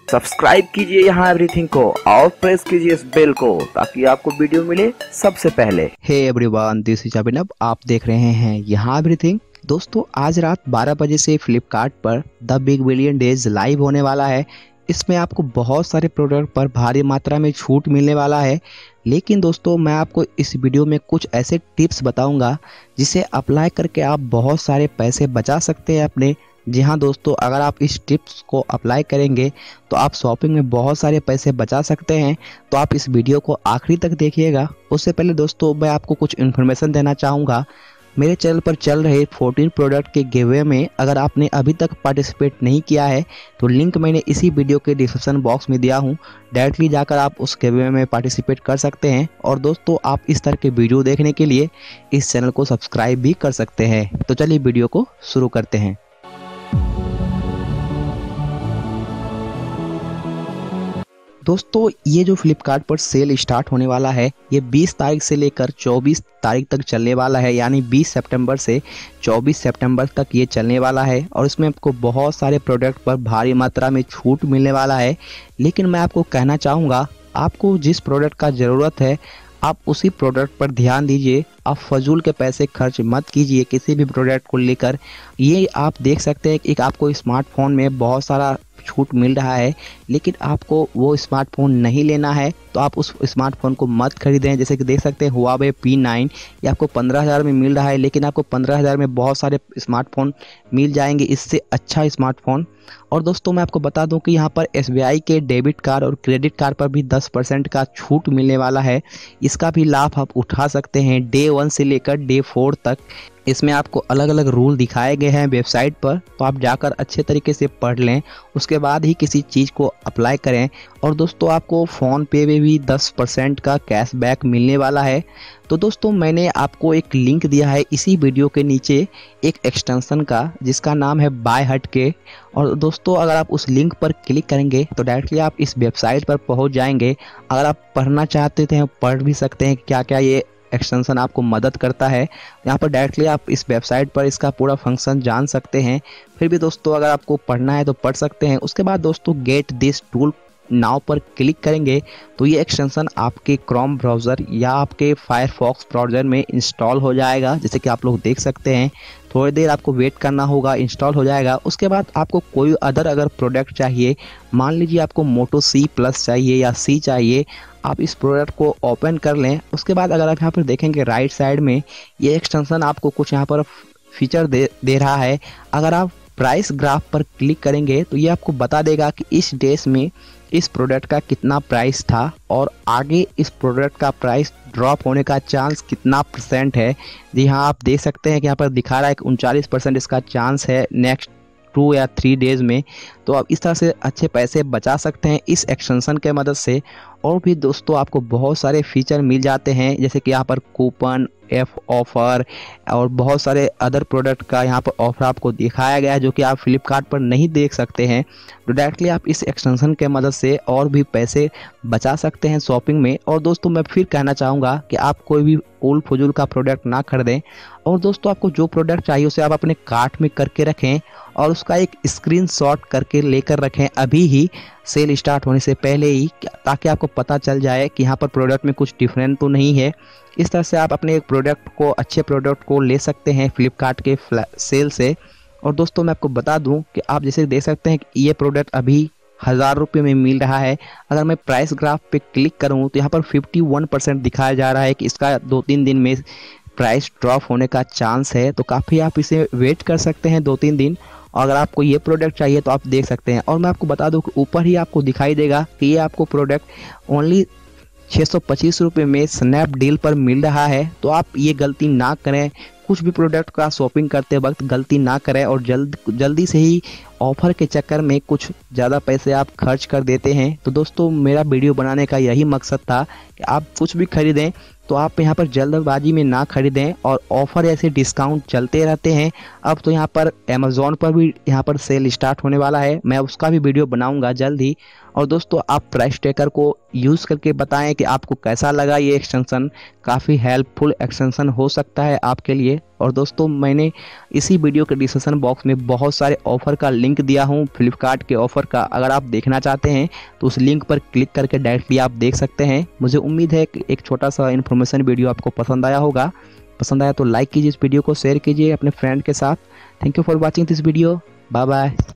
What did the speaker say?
Subscribe कीजिए यहाँ everything को और प्रेस कीजिए इस बेल को ताकि आपको वीडियो मिले सबसे पहले। Hey everyone, this is Abhinav. आप देख रहे हैं यहाँ एवरीथिंग। दोस्तों, आज रात 12 बजे से फ्लिपकार्ट पर the big billion days live होने वाला है। इसमें आपको बहुत सारे प्रोडक्ट पर भारी मात्रा में छूट मिलने वाला है। लेकिन दोस्तों, मैं आपको इस वीडियो में कुछ ऐसे टिप्स बताऊंगा जिसे अप्लाई करके आप बहुत सारे पैसे बचा सकते हैं अपने। जी हाँ दोस्तों, अगर आप इस टिप्स को अप्लाई करेंगे तो आप शॉपिंग में बहुत सारे पैसे बचा सकते हैं। तो आप इस वीडियो को आखिरी तक देखिएगा। उससे पहले दोस्तों, मैं आपको कुछ इन्फॉर्मेशन देना चाहूँगा। मेरे चैनल पर चल रहे 14 प्रोडक्ट के गिवअवे में अगर आपने अभी तक पार्टिसिपेट नहीं किया है तो लिंक मैंने इसी वीडियो के डिस्क्रिप्शन बॉक्स में दिया हूँ। डायरेक्टली जाकर आप उस गिवअवे में पार्टिसिपेट कर सकते हैं। और दोस्तों, आप इस तरह के वीडियो देखने के लिए इस चैनल को सब्सक्राइब भी कर सकते हैं। तो चलिए वीडियो को शुरू करते हैं। दोस्तों, ये जो फ्लिपकार्ट पर सेल स्टार्ट होने वाला है ये 20 तारीख से लेकर 24 तारीख तक चलने वाला है, यानी 20 सितंबर से 24 सितंबर तक ये चलने वाला है। और इसमें आपको बहुत सारे प्रोडक्ट पर भारी मात्रा में छूट मिलने वाला है। लेकिन मैं आपको कहना चाहूँगा, आपको जिस प्रोडक्ट का ज़रूरत है आप उसी प्रोडक्ट पर ध्यान दीजिए। आप फजूल के पैसे खर्च मत कीजिए किसी भी प्रोडक्ट को लेकर। ये आप देख सकते हैं कि एक आपको स्मार्टफोन में बहुत सारा छूट मिल रहा है, लेकिन आपको वो स्मार्टफोन नहीं लेना है तो आप उस स्मार्टफोन को मत खरीदें। जैसे कि देख सकते हैं Huawei P9 ये आपको 15,000 में मिल रहा है, लेकिन आपको 15,000 में बहुत सारे स्मार्टफोन मिल जाएंगे इससे अच्छा स्मार्टफोन। और दोस्तों, मैं आपको बता दूं कि यहाँ पर SBI के डेबिट कार्ड और क्रेडिट कार्ड पर भी 10% का छूट मिलने वाला है। इसका भी लाभ आप उठा सकते हैं डे 1 से लेकर डे 4 तक। इसमें आपको अलग अलग रूल दिखाए गए हैं वेबसाइट पर, तो आप जाकर अच्छे तरीके से पढ़ लें, उसके बाद ही किसी चीज़ को अप्लाई करें। और दोस्तों, आपको फ़ोन पे में भी 10% का कैशबैक मिलने वाला है। तो दोस्तों, मैंने आपको एक लिंक दिया है इसी वीडियो के नीचे एक एक्सटेंशन का जिसका नाम है बाय हट के। और दोस्तों, अगर आप उस लिंक पर क्लिक करेंगे तो डायरेक्टली आप इस वेबसाइट पर पहुंच जाएंगे। अगर आप पढ़ना चाहते थे पढ़ भी सकते हैं क्या क्या ये एक्सटेंशन आपको मदद करता है। यहाँ पर डायरेक्टली आप इस वेबसाइट पर इसका पूरा फंक्शन जान सकते हैं। फिर भी दोस्तों, अगर आपको पढ़ना है तो पढ़ सकते हैं। उसके बाद दोस्तों, गेट दिस टूल नाउ पर क्लिक करेंगे तो ये एक्सटेंशन आपके क्रोम ब्राउज़र या आपके फायरफॉक्स ब्राउज़र में इंस्टॉल हो जाएगा। जैसे कि आप लोग देख सकते हैं, थोड़ी देर आपको वेट करना होगा, इंस्टॉल हो जाएगा। उसके बाद आपको कोई अगर प्रोडक्ट चाहिए, मान लीजिए आपको मोटो C+ चाहिए या C चाहिए, आप इस प्रोडक्ट को ओपन कर लें। उसके बाद अगर आप यहाँ पर देखेंगे राइट साइड में ये एक्सटेंशन आपको कुछ यहाँ पर फीचर दे रहा है। अगर आप प्राइस ग्राफ पर क्लिक करेंगे तो ये आपको बता देगा कि इस डेज में इस प्रोडक्ट का कितना प्राइस था और आगे इस प्रोडक्ट का प्राइस ड्रॉप होने का चांस कितना % है। जी हाँ, आप देख सकते हैं कि यहाँ पर दिखा रहा है कि 39% इसका चांस है नेक्स्ट 2 या 3 डेज़ में। तो आप इस तरह से अच्छे पैसे बचा सकते हैं इस एक्सटेंशन के मदद से। और भी दोस्तों, आपको बहुत सारे फीचर मिल जाते हैं, जैसे कि यहाँ पर कूपन, ऑफ़र और बहुत सारे अदर प्रोडक्ट का यहाँ पर ऑफ़र आपको दिखाया गया है जो कि आप फ्लिपकार्ट पर नहीं देख सकते हैं। तो डायरेक्टली आप इस एक्सटेंशन के मदद से और भी पैसे बचा सकते हैं शॉपिंग में। और दोस्तों, मैं फिर कहना चाहूँगा कि आप कोई भी उल फजूल का प्रोडक्ट ना खरीदें। और दोस्तों, आपको जो प्रोडक्ट चाहिए उसे आप अपने कार्ट में करके रखें और उसका एक स्क्रीनशॉट करके लेकर रखें अभी ही, सेल स्टार्ट होने से पहले ही, ताकि आपको पता चल जाए कि यहाँ पर प्रोडक्ट में कुछ डिफरेंट तो नहीं है। इस तरह से आप अपने एक प्रोडक्ट को, अच्छे प्रोडक्ट को ले सकते हैं फ्लिपकार्ट के सेल से। और दोस्तों, मैं आपको बता दूं कि आप जैसे देख सकते हैं कि ये प्रोडक्ट अभी 1000 रुपये में मिल रहा है। अगर मैं प्राइस ग्राफ पे क्लिक करूं तो यहाँ पर 51% दिखाया जा रहा है कि इसका 2-3 दिन में प्राइस ड्रॉप होने का चांस है। तो काफ़ी आप इसे वेट कर सकते हैं 2-3 दिन। और अगर आपको ये प्रोडक्ट चाहिए तो आप देख सकते हैं। और मैं आपको बता दूं कि ऊपर ही आपको दिखाई देगा कि ये आपको प्रोडक्ट ओनली 625 रुपये में स्नैपडील पर मिल रहा है। तो आप ये गलती ना करें, कुछ भी प्रोडक्ट का शॉपिंग करते वक्त गलती ना करें और जल्दी से ही ऑफ़र के चक्कर में कुछ ज़्यादा पैसे आप खर्च कर देते हैं। तो दोस्तों, मेरा वीडियो बनाने का यही मकसद था कि आप कुछ भी खरीदें तो आप यहाँ पर जल्दबाजी में ना खरीदें। और ऑफ़र ऐसे डिस्काउंट चलते रहते हैं। अब तो यहाँ पर अमेज़ॉन पर भी यहाँ पर सेल स्टार्ट होने वाला है, मैं उसका भी वीडियो बनाऊंगा जल्द ही। और दोस्तों, आप प्राइस ट्रैकर को यूज़ करके बताएं कि आपको कैसा लगा ये एक्सटेंशन। काफ़ी हेल्पफुल एक्सटेंशन हो सकता है आपके लिए। और दोस्तों मैंने इसी वीडियो के डिस्क्रिप्शन बॉक्स में बहुत सारे ऑफ़र का लिंक दिया हूँ फ्लिपकार्ट के ऑफ़र का। अगर आप देखना चाहते हैं तो उस लिंक पर क्लिक करके डायरेक्टली आप देख सकते हैं। मुझे उम्मीद है कि एक छोटा सा इन्फॉर्मेशन वीडियो आपको पसंद आया होगा। पसंद आया तो लाइक कीजिए, इस वीडियो को शेयर कीजिए अपने फ्रेंड के साथ। Thank you for watching this video. Bye bye.